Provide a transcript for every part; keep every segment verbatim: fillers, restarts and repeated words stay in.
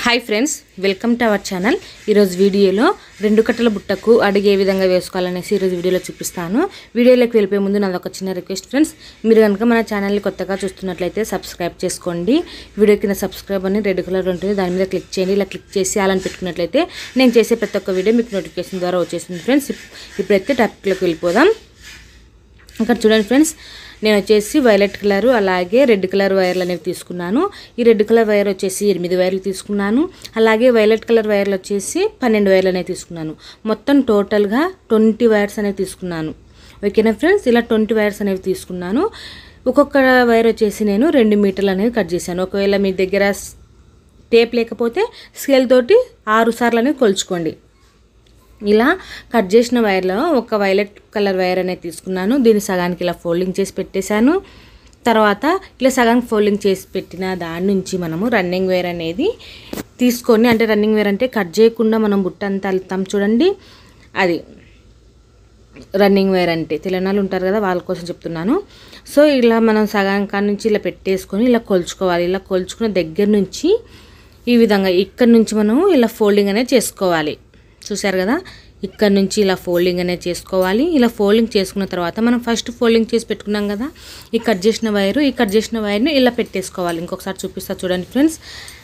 Hi friends, welcome to our channel. ఈరోజు వీడియోలో రెండు కట్టల బుట్టకు అడిగే విధంగా వేసుకోవాలనేసి ఈరోజు వీడియోలో చూపిస్తాను. వీడియోలోకి వెళ్ళిపోయే ముందు నాది ఒక చిన్న రిక్వెస్ట్ ఫ్రెండ్స్, మీరు కనుక మన ఛానల్ని కొత్తగా చూస్తున్నట్లయితే సబ్స్క్రైబ్ చేసుకోండి. వీడియో కింద సబ్స్క్రైబ్ అని రెడ్ కలర్ ఉంటుంది, దాని మీద క్లిక్ చేయండి. ఇలా క్లిక్ చేసి అలా పెట్టుకున్నట్లయితే నేను చేసే ప్రతి ఒక్క వీడియో మీకు నోటిఫికేషన్ ద్వారా వచ్చేసింది ఫ్రెండ్స్. ఇప్పుడైతే టాపిక్లోకి వెళ్ళిపోదాం. ఇక్కడ చూడండి ఫ్రెండ్స్, నేను వచ్చేసి వైలెట్ కలరు అలాగే రెడ్ కలర్ వైర్లు అనేవి తీసుకున్నాను. ఈ రెడ్ కలర్ వైర్ వచ్చేసి ఎనిమిది వైర్లు తీసుకున్నాను. అలాగే వైలెట్ కలర్ వైర్లు వచ్చేసి పన్నెండు వైర్లు అనేవి తీసుకున్నాను. మొత్తం టోటల్గా ట్వంటీ వైర్స్ అనేవి తీసుకున్నాను. ఓకేనా ఫ్రెండ్స్, ఇలా ట్వంటీ వైర్స్ అనేవి తీసుకున్నాను. ఒక్కొక్క వైర్ వచ్చేసి నేను రెండు మీటర్లు అనేది కట్ చేశాను. ఒకవేళ మీ దగ్గర టేప్ లేకపోతే స్కేల్ తోటి ఆరు సార్లు అనేది కొలుచుకోండి. ఇలా కట్ చేసిన వైర్లో ఒక వైలెట్ కలర్ వైర్ అనేది తీసుకున్నాను. దీన్ని సగానికి ఇలా ఫోల్డింగ్ చేసి పెట్టేశాను. తర్వాత ఇలా సగానికి ఫోల్డింగ్ చేసి పెట్టిన దాని నుంచి మనము రన్నింగ్ వైర్ అనేది తీసుకొని, అంటే రన్నింగ్ వైర్ అంటే కట్ చేయకుండా మనం బుట్ట అంతా వెళ్తాం చూడండి, అది రన్నింగ్ వైర్ అంటే తెలంగాణలో ఉంటారు కదా, వాళ్ళ కోసం చెప్తున్నాను. సో ఇలా మనం సగానికి నుంచి ఇలా పెట్టేసుకొని ఇలా కొలుచుకోవాలి. ఇలా కొలుచుకున్న దగ్గర నుంచి ఈ విధంగా ఇక్కడ నుంచి మనం ఇలా ఫోల్డింగ్ అనేది చేసుకోవాలి. చూసారు కదా, ఇక్కడ నుంచి ఇలా ఫోల్డింగ్ అనేది చేసుకోవాలి. ఇలా ఫోల్డింగ్ చేసుకున్న తర్వాత మనం ఫస్ట్ ఫోల్డింగ్ చేసి పెట్టుకున్నాం కదా, ఈ కట్ చేసిన వైరు ఈ కట్ చేసిన వైర్ని ఇలా పెట్టేసుకోవాలి. ఇంకొకసారి చూపిస్తా చూడండి ఫ్రెండ్స్.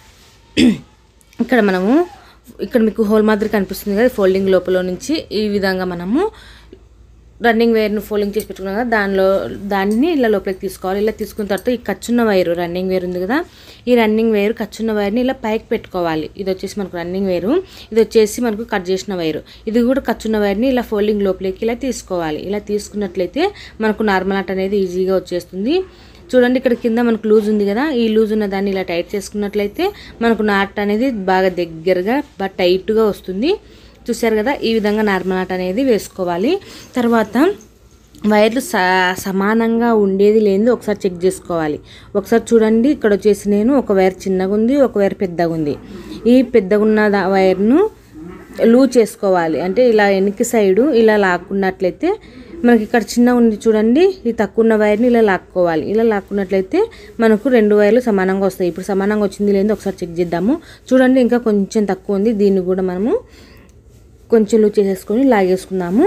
ఇక్కడ మనము ఇక్కడ మీకు హోల్ మాదిరి కనిపిస్తుంది కదా, ఫోల్డింగ్ లోపల నుంచి ఈ విధంగా మనము రన్నింగ్ వైర్ను ఫోల్డింగ్ చేసి పెట్టుకున్నాం కదా, దానిలో దాన్ని ఇలా లోపలికి తీసుకోవాలి. ఇలా తీసుకున్న తర్వాత ఈ కచ్చున్న వైరు రన్నింగ్ వైర్ ఉంది కదా, ఈ రన్నింగ్ వైరు కచ్చున్న వైర్ని ఇలా పైకి పెట్టుకోవాలి. ఇది వచ్చేసి మనకు రన్నింగ్ వైరు, ఇది వచ్చేసి మనకు కట్ చేసిన వైరు. ఇది కూడా కచ్చున్న వైర్ని ఇలా ఫోల్డింగ్ లోపలికి ఇలా తీసుకోవాలి. ఇలా తీసుకున్నట్లయితే మనకు నార్మల్ నాట్ అనేది ఈజీగా వచ్చేస్తుంది. చూడండి, ఇక్కడ కింద మనకు లూజ్ ఉంది కదా, ఈ లూజ్ ఉన్న దాన్ని ఇలా టైట్ చేసుకున్నట్లయితే మనకు నాట్ అనేది బాగా దగ్గరగా బాగా టైట్గా వస్తుంది. చూసారు కదా, ఈ విధంగా నార్మల్ నాట్ అనేది వేసుకోవాలి. తర్వాత వైర్లు సమానంగా ఉండేది లేనిది ఒకసారి చెక్ చేసుకోవాలి. ఒకసారి చూడండి, ఇక్కడ వచ్చేసి నేను ఒక వైర్ చిన్నగా ఉంది, ఒక వైర్ పెద్దగా ఉంది. ఈ పెద్దగా ఉన్న వైర్ను లూజ్ చేసుకోవాలి. అంటే ఇలా వెనక్కి సైడు ఇలా లాక్కున్నట్లయితే మనకి ఇక్కడ చిన్న ఉంది చూడండి, ఈ తక్కువ ఉన్న వైర్ని ఇలా లాక్కోవాలి. ఇలా లాక్కున్నట్లయితే మనకు రెండు వైర్లు సమానంగా వస్తాయి. ఇప్పుడు సమానంగా వచ్చింది లేదో ఒకసారి చెక్ చేద్దాము. చూడండి, ఇంకా కొంచెం తక్కువ ఉంది, దీన్ని కూడా మనము కొంచెం లూజ్ చేసేసుకొని లాగేసుకుందాము.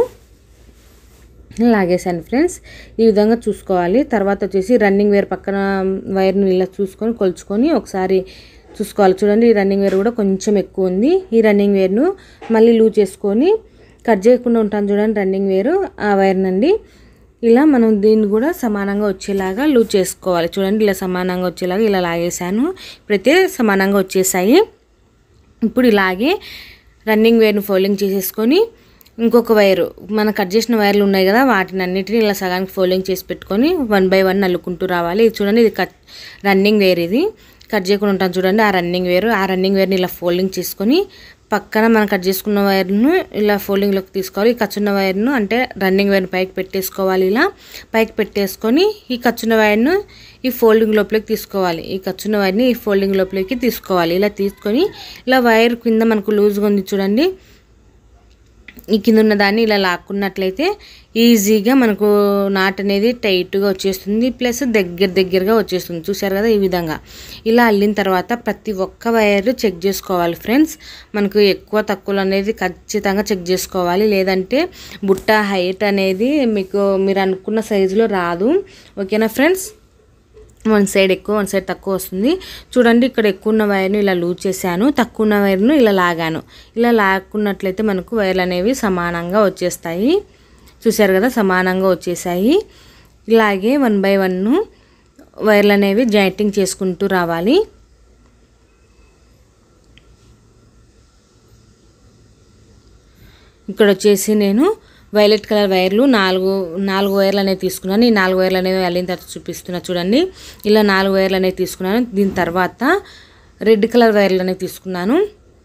లాగేసాను ఫ్రెండ్స్, ఈ విధంగా చూసుకోవాలి. తర్వాత వచ్చేసి రన్నింగ్ వైర్ పక్కన వైర్ని ఇలా చూసుకొని కొలుచుకొని ఒకసారి చూసుకోవాలి. చూడండి, ఈ రన్నింగ్ వైర్ కూడా కొంచెం ఎక్కువ ఉంది. ఈ రన్నింగ్ వైర్ను మళ్ళీ లూజ్ చేసుకొని కట్ చేయకుండా ఉంటాను చూడండి రన్నింగ్ వైరు, ఆ వైర్నండి ఇలా మనం దీన్ని కూడా సమానంగా వచ్చేలాగా లూజ్ చేసుకోవాలి. చూడండి, ఇలా సమానంగా వచ్చేలాగా ఇలా లాగేసాను. ఇప్పుడైతే సమానంగా వచ్చేసాయి. ఇప్పుడు ఇలాగే రన్నింగ్ వైర్ను ఫోల్డింగ్ చేసేసుకొని ఇంకొక వైరు మనం కట్ చేసిన వైర్లు ఉన్నాయి కదా, వాటిని అన్నిటిని ఇలా సగానికి ఫోల్డింగ్ చేసి పెట్టుకొని వన్ బై వన్ అల్లుకుంటూ రావాలి. ఇది చూడండి, ఇది కట్ రన్నింగ్ వైర్, ఇది కట్ చేయకుండా ఉంటాను చూడండి ఆ రన్నింగ్ వైరు. ఆ రన్నింగ్ వైర్ని ఇలా ఫోల్డింగ్ చేసుకొని పక్కన మనం కట్ చేసుకున్న వైర్ను ఇలా ఫోల్డింగ్లోకి తీసుకోవాలి. ఈ కచ్చున్న వైర్ను అంటే రన్నింగ్ వైర్ను పైకి పెట్టేసుకోవాలి. ఇలా పైకి పెట్టేసుకొని ఈ కచ్చున్న వైర్ను ఈ ఫోల్డింగ్ లోపలికి తీసుకోవాలి. ఈ కచ్చున్న వైర్ని ఈ ఫోల్డింగ్ లోపలికి తీసుకోవాలి. ఇలా తీసుకొని ఇలా వైర్ కింద మనకు లూజ్గా ఉంది చూడండి, ఈ కింద ఉన్న దాన్ని ఇలా లాక్కున్నట్లయితే ఈజీగా మనకు నాట్ అనేది టైట్గా వచ్చేస్తుంది, ప్లస్ దగ్గర దగ్గరగా వచ్చేస్తుంది. చూసారు కదా, ఈ విధంగా ఇలా అల్లిన తర్వాత ప్రతి ఒక్క వైర్ చెక్ చేసుకోవాలి ఫ్రెండ్స్. మనకు ఎక్కువ తక్కువలు అనేది ఖచ్చితంగా చెక్ చేసుకోవాలి, లేదంటే బుట్ట హైట్ అనేది మీకు మీరు అనుకున్న సైజులో రాదు. ఓకేనా ఫ్రెండ్స్, వన్ సైడ్ ఎక్కువ వన్ సైడ్ తక్కువ వస్తుంది. చూడండి, ఇక్కడ ఎక్కువ ఉన్న వైర్ను ఇలా లూజ్ చేశాను, తక్కువ ఉన్న వైర్ను ఇలా లాగాను. ఇలా లాక్కున్నట్లయితే మనకు వైర్లు అనేవి సమానంగా వచ్చేస్తాయి. చూసారు కదా, సమానంగా వచ్చేసాయి. ఇలాగే వన్ బై వన్ వైర్లు అనేవి జాయింటింగ్ చేసుకుంటూ రావాలి. ఇక్కడ వచ్చేసి నేను వైలెట్ కలర్ వైర్లు నాలుగు నాలుగు వైర్లు అనేవి తీసుకున్నాను. ఈ నాలుగు వైర్లు అనేవి అల్లిన తర్వాత చూపిస్తున్నా చూడండి. ఇలా నాలుగు వైర్లు అనేవి తీసుకున్నాను. దీని తర్వాత రెడ్ కలర్ వైర్లు అనేవి తీసుకున్నాను.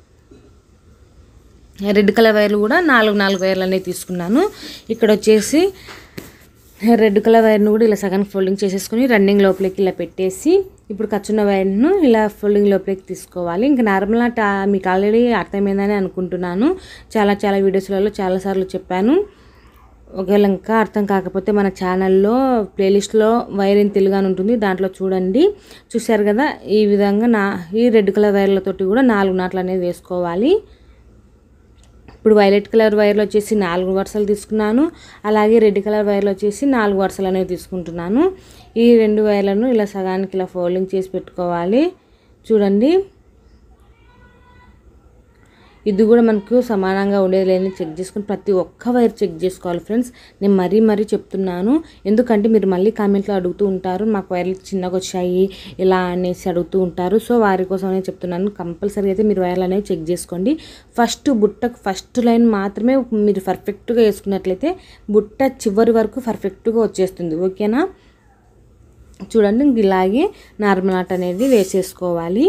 రెడ్ కలర్ వైర్లు కూడా నాలుగు నాలుగు వైర్లు అనేవి తీసుకున్నాను. ఇక్కడ వచ్చేసి రెడ్ కలర్ వైర్ను కూడా ఇలా సగానికి ఫోల్డింగ్ చేసేసుకొని రన్నింగ్ లోపలికి ఇలా పెట్టేసి ఇప్పుడు కచ్చున్న వైర్ను ఇలా ఫోల్డింగ్ లోపలికి తీసుకోవాలి. ఇంకా నార్మల్ నాట్ మీకు ఆల్రెడీ అర్థమైందని అనుకుంటున్నాను, చాలా చాలా వీడియోస్లలో చాలాసార్లు చెప్పాను. ఒకవేళ ఇంకా అర్థం కాకపోతే మన ఛానల్లో ప్లేలిస్ట్లో వైర్ ఇన్ తెలుగు అని ఉంటుంది, దాంట్లో చూడండి. చూశారు కదా, ఈ విధంగా నా ఈ రెడ్ కలర్ వైర్లతోటి కూడా నాలుగు నాట్లు అనేది వేసుకోవాలి. ఇప్పుడు వైలెట్ కలర్ వైర్లు వచ్చేసి నాలుగు వరుసలు తీసుకున్నాను, అలాగే రెడ్ కలర్ వైర్లు వచ్చేసి నాలుగు వరుసలు అనేవి తీసుకుంటున్నాను. ఈ రెండు వైర్లను ఇలా సగానికి ఇలా ఫోల్డింగ్ చేసి పెట్టుకోవాలి. చూడండి, ఇది కూడా మనకు సమానంగా ఉండేది లేని చెక్ చేసుకుని ప్రతి ఒక్క వైర్ చెక్ చేసుకోవాలి ఫ్రెండ్స్. నేను మరీ మరీ చెప్తున్నాను, ఎందుకంటే మీరు మళ్ళీ కామెంట్లో అడుగుతూ ఉంటారు, మాకు వైర్లు చిన్నగా వచ్చాయి ఇలా అనేసి అడుగుతూ ఉంటారు. సో వారి కోసం నేను చెప్తున్నాను, కంపల్సరీ అయితే మీరు వైర్లు అనేవి చెక్ చేసుకోండి. ఫస్ట్ బుట్టకు ఫస్ట్ లైన్ మాత్రమే మీరు పర్ఫెక్ట్గా వేసుకున్నట్లయితే బుట్ట చివరి వరకు పర్ఫెక్ట్గా వచ్చేస్తుంది. ఓకేనా? చూడండి, ఇలాగే నార్మల్ నాట్ అనేది వేసేసుకోవాలి.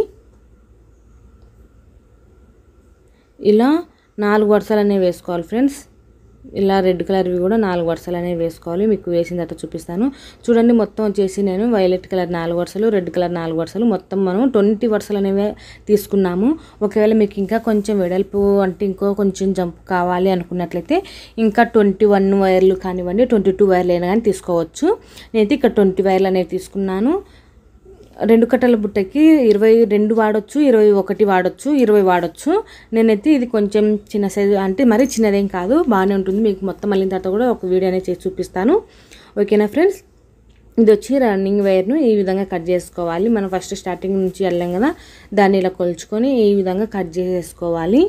ఇలా నాలుగు వరుసలు అనేవి వేసుకోవాలి ఫ్రెండ్స్. ఇలా రెడ్ కలర్వి కూడా నాలుగు వరుసలు అనేవి వేసుకోవాలి. మీకు వేసిన తర్వాత చూపిస్తాను. చూడండి, మొత్తం వచ్చేసి నేను వైలెట్ కలర్ నాలుగు వరుసలు, రెడ్ కలర్ నాలుగు వరుసలు, మొత్తం మనం ట్వంటీ వరుసలు అనేవి తీసుకున్నాము. ఒకవేళ మీకు ఇంకా కొంచెం వెడల్పు అంటే ఇంకో కొంచెం జంప్ కావాలి అనుకున్నట్లయితే ఇంకా ట్వంటీ వన్ వైర్లు కానివ్వండి, ట్వంటీ టూ వైర్లు అయినా కానీ తీసుకోవచ్చు. నేనైతే ఇక్కడ ట్వంటీ వైర్లు అనేవి తీసుకున్నాను. రెండు కట్టల బుట్టకి ఇరవై రెండు వాడచ్చు, ఇరవై ఒకటి వాడచ్చు, ఇరవై వాడచ్చు. నేనైతే ఇది కొంచెం చిన్న సైజు, అంటే మరీ చిన్నదేం కాదు, బాగానే ఉంటుంది. మీకు మొత్తం మళ్ళీ తర్వాత కూడా ఒక వీడియో అనేది చేసి చూపిస్తాను. ఓకేనా ఫ్రెండ్స్? ఇది వచ్చి రన్నింగ్ వైర్ను ఈ విధంగా కట్ చేసుకోవాలి. మనం ఫస్ట్ స్టార్టింగ్ నుంచి వెళ్ళాం కదా, దాన్ని ఇలా కొలుచుకొని ఈ విధంగా కట్ చేసేసుకోవాలి.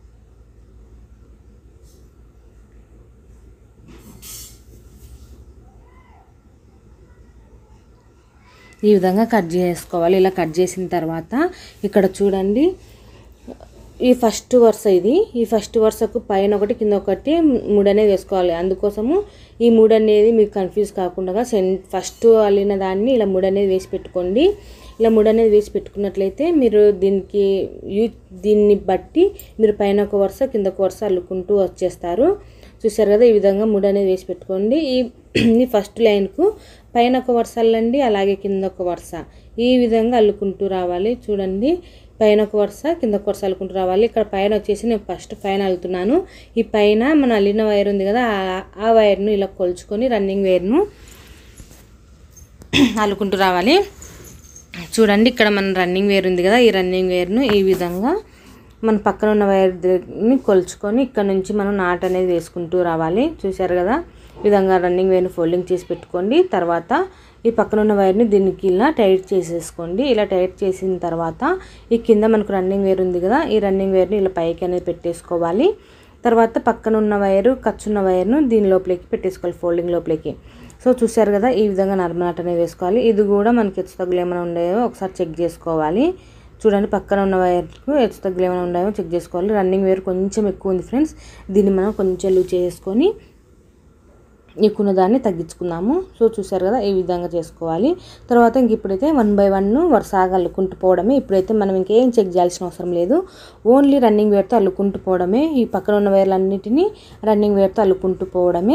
ఈ విధంగా కట్ చేసుకోవాలి. ఇలా కట్ చేసిన తర్వాత ఇక్కడ చూడండి, ఈ ఫస్ట్ వరుస ఇది, ఈ ఫస్ట్ వరుసకు పైన ఒకటి కింద ఒకటి మూడు అనేది వేసుకోవాలి. అందుకోసము ఈ మూడు అనేది మీకు కన్ఫ్యూజ్ కాకుండా సెన్ ఫస్ట్ అల్లిన దాన్ని ఇలా మూడు అనేది వేసి పెట్టుకోండి. ఇలా మూడు అనేది వేసి పెట్టుకున్నట్లయితే మీరు దీనికి యూ దీన్ని బట్టి మీరు పైన ఒక వరుస కింద ఒక వరుస అల్లుకుంటూ వచ్చేస్తారు. చూసారు కదా, ఈ విధంగా మూడు అనేది వేసి పెట్టుకోండి. ఈ ఫస్ట్ లైన్కు పైన ఒక వరుస అల్లండి, అలాగే కింద ఒక వరుస ఈ విధంగా అల్లుకుంటూ రావాలి. చూడండి, పైన ఒక వరుస కింద ఒక వరుస అల్లుకుంటూ రావాలి. ఇక్కడ పైన వచ్చేసి నేను ఫస్ట్ పైన అల్లుతున్నాను. ఈ పైన మన అల్లిన వైర్ ఉంది కదా, ఆ వైర్ను ఇలా కొలుచుకొని రన్నింగ్ వైర్ను అల్లుకుంటూ రావాలి. చూడండి, ఇక్కడ మన రన్నింగ్ వేర్ ఉంది కదా, ఈ రన్నింగ్ వేర్ను ఈ విధంగా మన పక్కన ఉన్న వైర్ని కొలుచుకొని ఇక్కడ నుంచి మనం నాట్ అనేది వేసుకుంటూ రావాలి. చూశారు కదా, ఈ విధంగా రన్నింగ్ వేర్ని ఫోల్డింగ్ చేసి పెట్టుకోండి. తర్వాత ఈ పక్కన ఉన్న వైర్ని దీనికి ఇలా టైట్ చేసేసుకోండి. ఇలా టైట్ చేసిన తర్వాత ఈ కింద మనకు రన్నింగ్ వేర్ ఉంది కదా, ఈ రన్నింగ్ వేర్ని ఇలా పైకి అనేది పెట్టేసుకోవాలి. తర్వాత పక్కన ఉన్న వైరు ఖర్చున్న వైర్ను దీని లోపలికి పెట్టేసుకోవాలి, ఫోల్డింగ్ లోపలికి. సో చూశారు కదా, ఈ విధంగా నార్మల్ నాట్ అనేది వేసుకోవాలి. ఇది కూడా మనకి హెచ్చు తగ్గులు ఏమైనా ఉన్నాయో ఒకసారి చెక్ చేసుకోవాలి. చూడండి, పక్కన ఉన్న వైర్కు హెచ్చు తగ్గులు ఏమైనా ఉన్నాయో చెక్ చేసుకోవాలి. రన్నింగ్ వైర్ కొంచెం ఎక్కువ ఉంది ఫ్రెండ్స్, దీన్ని మనం కొంచెం లూజ్ చేసుకొని ఎక్కువ దాన్ని తగ్గించుకుందాము. సో చూసారు కదా, ఈ విధంగా చేసుకోవాలి. తర్వాత ఇంక ఇప్పుడైతే వన్ బై వన్ వరుసగా అల్లుకుంటూ పోవడమే. ఇప్పుడైతే మనం ఇంకేం చెక్ చేయాల్సిన అవసరం లేదు, ఓన్లీ రన్నింగ్ వేర్తో అల్లుకుంటూ పోవడమే. ఈ పక్కన ఉన్న వైర్లన్నిటినీ రన్నింగ్ వేర్తో అల్లుకుంటూ పోవడమే.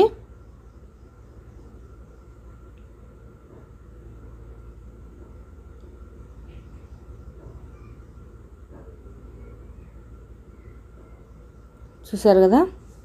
చూసారు కదా,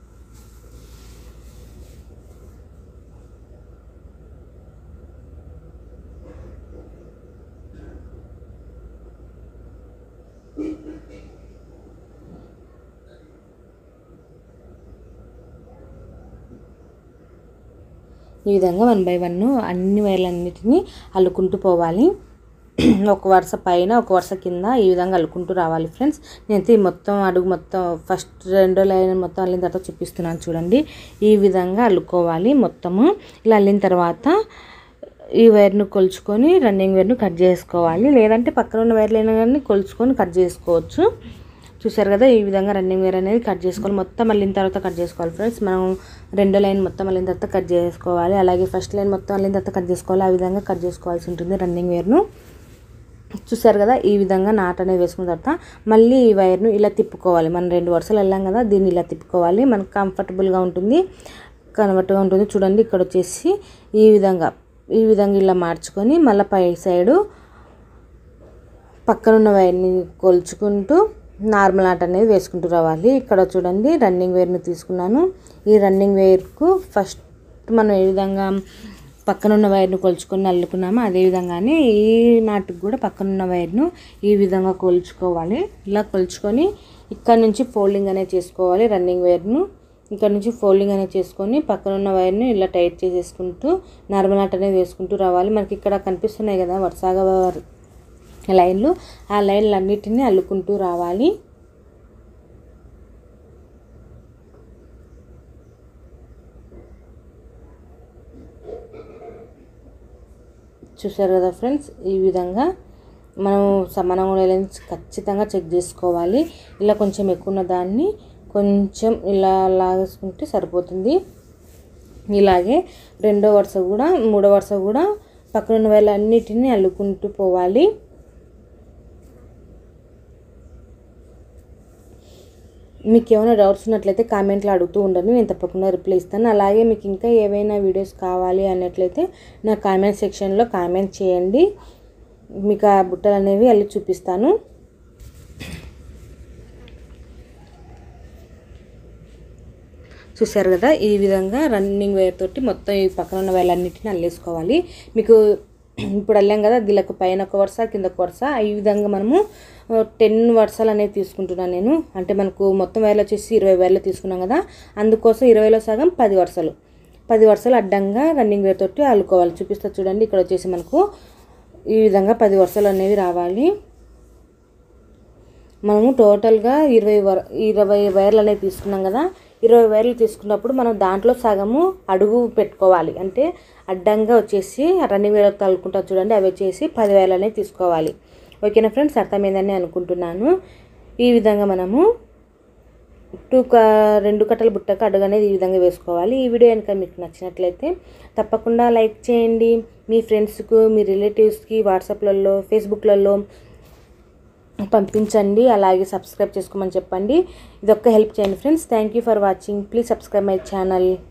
ఈ విధంగా వన్ బై వన్ అన్ని వైర్లన్నిటినీ అల్లుకుంటూ పోవాలి. ఒక వరుస పైన ఒక వరుస కింద ఈ విధంగా అల్లుకుంటూ రావాలి ఫ్రెండ్స్. నేనైతే మొత్తం అడుగు మొత్తం ఫస్ట్ రెండో లైన్ మొత్తం అల్లిన తర్వాత చూపిస్తున్నాను. చూడండి, ఈ విధంగా అల్లుకోవాలి మొత్తము. ఇలా అల్లిన తర్వాత ఈ వైర్ను కొలుచుకొని రన్నింగ్ వైర్ను కట్ చేసుకోవాలి, లేదంటే పక్కన ఉన్న వైర్లైనా కానీ కొలుచుకొని కట్ చేసుకోవచ్చు. చూసారు కదా, ఈ విధంగా రన్నింగ్ వైర్ అనేది కట్ చేసుకోవాలి. మొత్తం అల్లిన తర్వాత కట్ చేసుకోవాలి ఫ్రెండ్స్. మనం రెండో లైన్ మొత్తం అల్లిన తర్వాత కట్ చేసుకోవాలి, అలాగే ఫస్ట్ లైన్ మొత్తం అల్లిన తర్వాత కట్ చేసుకోవాలి. ఆ విధంగా కట్ చేసుకోవాల్సి ఉంటుంది రన్నింగ్ వైర్ను. చూసారు కదా, ఈ విధంగా నాట్ అనేది వేసుకున్న తర్వాత మళ్ళీ ఈ వైర్ను ఇలా తిప్పుకోవాలి. మనం రెండు వరుసలు వెళ్ళాం కదా, దీన్ని ఇలా తిప్పుకోవాలి. మనకు కంఫర్టబుల్గా ఉంటుంది, కన్వర్ట్గా ఉంటుంది. చూడండి, ఇక్కడ వచ్చేసి ఈ విధంగా ఈ విధంగా ఇలా మార్చుకొని మళ్ళీ పై సైడు పక్కనున్న వైర్ని కొలుచుకుంటూ నార్మల్ నాట్ అనేది వేసుకుంటూ రావాలి. ఇక్కడ చూడండి రన్నింగ్ వేర్ని తీసుకున్నాను. ఈ రన్నింగ్ వేర్కు ఫస్ట్ మనం ఏ విధంగా పక్కనున్న వైర్ను కొలుచుకొని అల్లుకున్నామో అదేవిధంగానే ఈ నాటుకు కూడా పక్కనున్న వైర్ను ఈ విధంగా కొలుచుకోవాలి. ఇలా కొలుచుకొని ఇక్కడ నుంచి ఫోల్డింగ్ అనేది చేసుకోవాలి. రన్నింగ్ వైర్ను ఇక్కడ నుంచి ఫోల్డింగ్ అనేది చేసుకొని పక్కనున్న వైర్ను ఇలా టైట్ చేసేసుకుంటూ నార్మల్ నాట్ అనేది వేసుకుంటూ రావాలి. మనకి ఇక్కడ కనిపిస్తున్నాయి కదా వరుసగా లైన్లు, ఆ లైన్లు అన్నిటినీ అల్లుకుంటూ రావాలి. చూసారు కదా ఫ్రెండ్స్, ఈ విధంగా మనం సమానంగా ఉండేలా ఖచ్చితంగా చెక్ చేసుకోవాలి. ఇలా కొంచెం ఎక్కువ ఉన్న దాన్ని కొంచెం ఇలా లాగేసుకుంటే సరిపోతుంది. ఇలాగే రెండో వరుస కూడా మూడో వరుస కూడా పక్కనున్న వైర్లు అన్నిటినీ అల్లుకుంటూ పోవాలి. మీకు ఏమైనా డౌట్స్ ఉన్నట్లయితే కామెంట్లో అడుగుతూ ఉండండి, నేను తప్పకుండా రిప్లై ఇస్తాను. అలాగే మీకు ఇంకా ఏవైనా వీడియోస్ కావాలి అన్నట్లయితే నా కామెంట్ సెక్షన్లో కామెంట్ చేయండి, మీకు ఆ బుట్టలు అనేవి అల్లి చూపిస్తాను. చూసారు కదా, ఈ విధంగా రన్నింగ్ వైర్ తోటి మొత్తం ఈ పక్కన ఉన్న వైర్లన్నిటిని అల్లేసుకోవాలి. మీకు ఇప్పుడు అల్లాం కదా, దీనికి పైన ఒక వరుస కింద ఒక వరుస, ఈ విధంగా మనము టెన్ వరుసలు అనేది తీసుకుంటున్నాను నేను. అంటే మనకు మొత్తం వైర్లు వచ్చేసి ఇరవై వైర్లు తీసుకున్నాం కదా, అందుకోసం ఇరవైలో సగం పది వరుసలు పది వరుసలు అడ్డంగా రన్నింగ్ వేర్ తోటి అల్లుకోవాలి. చూపిస్తా చూడండి, ఇక్కడ వచ్చేసి మనకు ఈ విధంగా పది వరుసలు అనేవి రావాలి. మనము టోటల్గా ఇరవై వర్ ఇరవై వైర్లు అనేవి తీసుకున్నాం కదా, ఇరవై వైర్లు తీసుకున్నప్పుడు మనం దాంట్లో సగము అడుగు పెట్టుకోవాలి. అంటే అడ్డంగా వచ్చేసి రన్నింగ్ వేర్ తల్లుకుంటా చూడండి, అవి వచ్చేసి పది వైర్లు అనేవి తీసుకోవాలి. ఓకేనా ఫ్రెండ్స్, అర్థమైందని అనుకుంటున్నాను. ఈ విధంగా మనము టూ క రెండు కట్టల బుట్టకు అడుగు అనేది ఈ విధంగా వేసుకోవాలి. ఈ వీడియో కనుక మీకు నచ్చినట్లయితే తప్పకుండా లైక్ చేయండి. మీ ఫ్రెండ్స్కు, మీ రిలేటివ్స్కి వాట్సాప్లలో, ఫేస్బుక్లలో పంపించండి. అలాగే సబ్స్క్రైబ్ చేసుకోమని చెప్పండి. ఇదొక్క హెల్ప్ చేయండి friends. Thank you for watching. Please subscribe my channel.